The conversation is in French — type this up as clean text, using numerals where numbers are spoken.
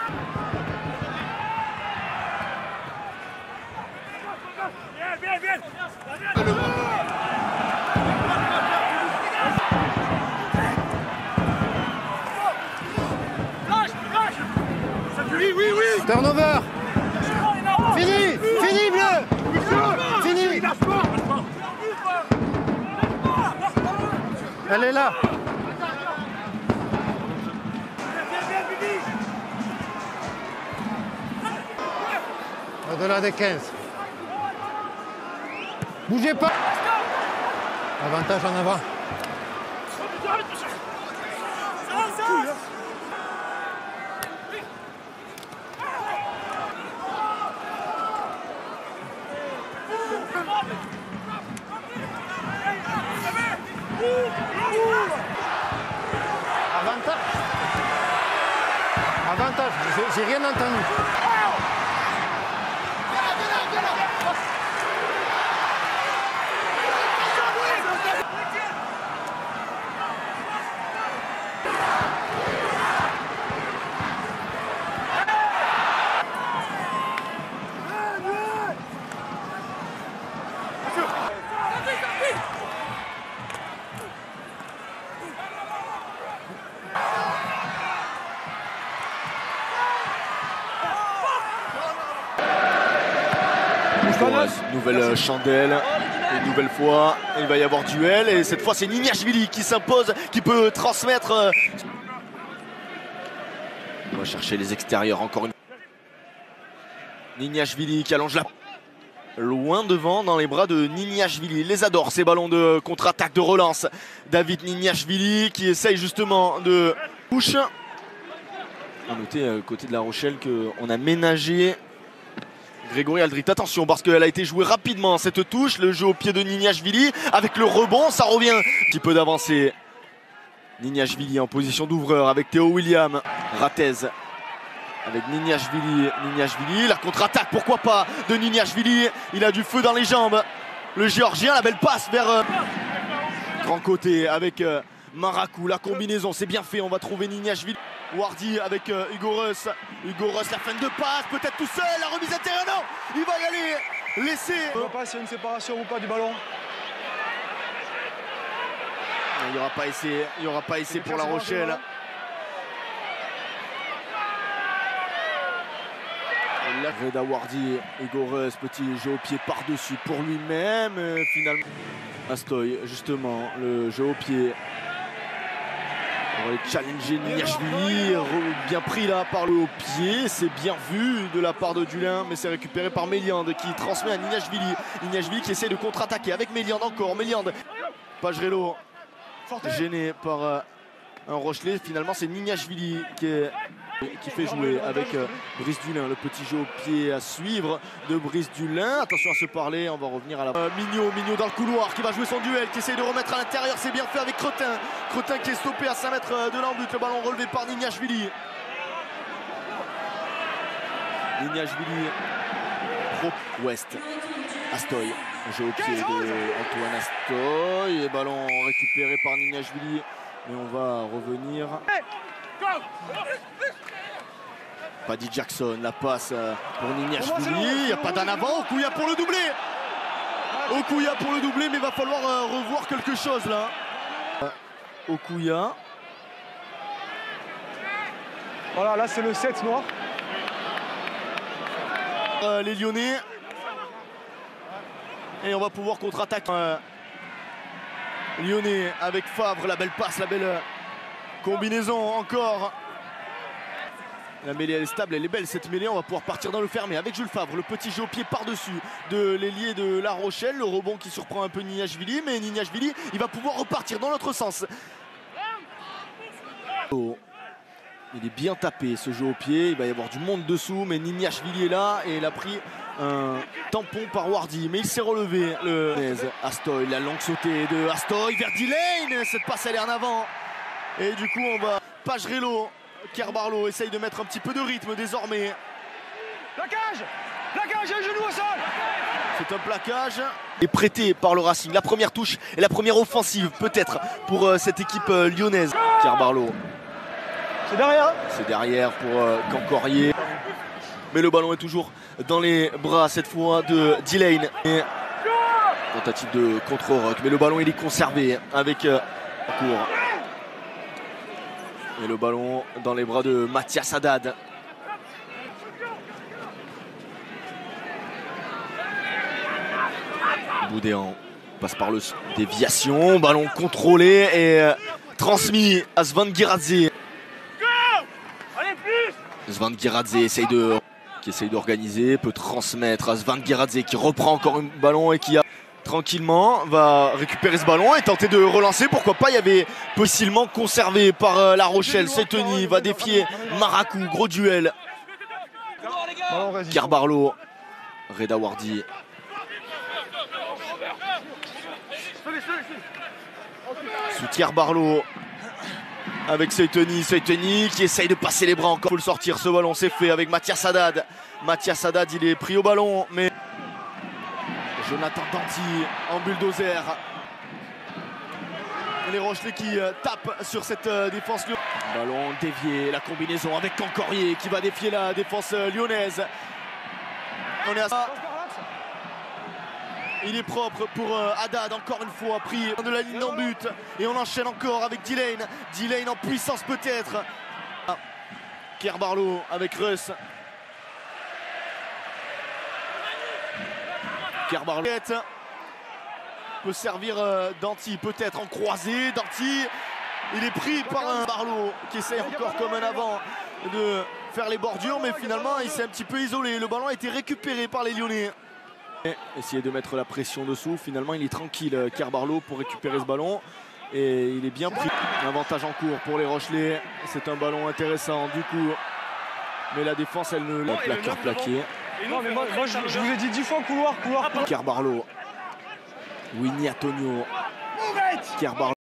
Turnover. Fini, fini bleu. Fini. Elle est là. Au-delà des 15. Bougez pas. Avantage en avant. Avantage. Avantage. J'ai rien entendu. Nouvelle chandelle, une nouvelle fois, il va y avoir duel et cette fois c'est Niniashvili qui s'impose, qui peut transmettre. On va chercher les extérieurs encore une fois. Niniashvili qui allonge la loin devant dans les bras de Niniashvili. Il les adore ces ballons de contre-attaque, de relance. David Niniashvili qui essaye justement de touche. On va noter côté de La Rochelle qu'on a ménagé Grégory Aldrit. Attention parce qu'elle a été jouée rapidement cette touche, le jeu au pied de Niniashvili avec le rebond, ça revient. Un petit peu d'avancée. Niniashvili en position d'ouvreur avec Théo William. Ratez avec Niniashvili. Niniashvili, la contre-attaque pourquoi pas de Niniashvili. Il a du feu dans les jambes. Le Géorgien, la belle passe vers grand côté avec Marakou. La combinaison, c'est bien fait, on va trouver Niniashvili. Wardy avec Hugo Reus. Hugo Reus, la fin de passe, peut-être tout seul, la remise intérieure, non, il va y aller, laisser. On ne voit pas s'il y a une séparation ou pas du ballon. Il n'y aura pas essai pour La Rochelle. Reda Wardy, Hugo Reus, petit jeu au pied par-dessus pour lui-même. Finalement, Astoy, justement, le jeu au pied. On va challenger Niniashvili, bien pris là par le haut pied, c'est bien vu de la part de Dulin, mais c'est récupéré par Méliande qui transmet à Niniashvili. Niniashvili qui essaie de contre-attaquer avec Méliande encore, Méliande. Pagerello gêné par un Rochelet, finalement c'est Niniashvili qui fait jouer avec Brice Dulin, le petit jeu au pied à suivre de Brice Dulin. Attention à se parler, on va revenir à la... Mignot dans le couloir qui va jouer son duel, qui essaye de remettre à l'intérieur, c'est bien fait avec Cretin. Cretin qui est stoppé à 5 mètres de l'embut, le ballon relevé par Niniashvili. Niniashvili, pro Ouest, Astoy, jeu au pied de Antoine Astoy, et ballon récupéré par Niniashvili. Et on va revenir... Paddy Jackson, la passe pour Niniashvili, il n'y a pas d'en avant, Okuya pour le doublé. Okuya pour le doublé, mais il va falloir revoir quelque chose là. Okuya. Voilà, là c'est le 7 noir. Les Lyonnais. Et on va pouvoir contre-attaquer. Lyonnais avec Favre, la belle passe, la belle combinaison encore. La mêlée elle est stable, elle est belle cette mêlée, on va pouvoir partir dans le fermé avec Jules Favre, le petit jeu au pied par-dessus de l'ailier de La Rochelle, le rebond qui surprend un peu Niniashvili, mais Niniashvili il va pouvoir repartir dans l'autre sens. Il est bien tapé ce jeu au pied, il va y avoir du monde dessous, mais Niniashvili est là et il a pris un tampon par Wardy, mais il s'est relevé. Le Astoy, la longue sautée de Astoy vers D-Lane, cette passe elle est en avant. Et du coup on va... Pagerello, Kerbarlo essaye de mettre un petit peu de rythme désormais. Plaquage, et genou au sol. C'est un plaquage. Et prêté par le Racing. La première touche et la première offensive peut-être pour cette équipe lyonnaise. Kerbarlo. C'est derrière. C'est derrière pour Cancorier. Mais le ballon est toujours dans les bras cette fois de Delane. Et tentative de contre-rock, mais le ballon il est conservé avec court. Et le ballon dans les bras de Mathias Haddad. Boudéan passe par le déviation, ballon contrôlé et transmis à Zvangiradze. Zvangiradze qui essaye d'organiser, peut transmettre à Zvangiradze qui reprend encore un ballon et qui a tranquillement va récupérer ce ballon et tenter de relancer. Pourquoi pas, il y avait possiblement conservé par La Rochelle. Seteny va défier Maracou, gros duel. Kerbarlo, Reda Wardi. Sous Kerbarlo avec Seteny qui essaye de passer les bras encore. Il faut le sortir, ce ballon c'est fait avec Mathias Haddad. Mathias Haddad il est pris au ballon mais Jonathan Danty en bulldozer. Les Rochelais qui tapent sur cette défense. Ballon dévié, la combinaison avec Cancorier qui va défier la défense lyonnaise. On est à ça. Il est propre pour Haddad, encore une fois, pris de la ligne d'en but. Et on enchaîne encore avec Delane. Delane en puissance peut-être. Kerbarlo avec Russ. Kerbarlo peut servir Danty, peut-être en croisé. Danty, il est pris par un Barlow qui essaye encore comme un avant de faire les bordures, mais finalement il s'est un petit peu isolé. Le ballon a été récupéré par les Lyonnais. Essayer de mettre la pression dessous, finalement il est tranquille Kerbarlo pour récupérer ce ballon et il est bien pris. Avantage en cours pour les Rochelais, c'est un ballon intéressant du coup, mais la défense elle ne l'a plaqueur plaqué. Non mais moi je vous ai dit 10 fois couloir. Kerbarlo, Winnie Antonio, Kerbarlo.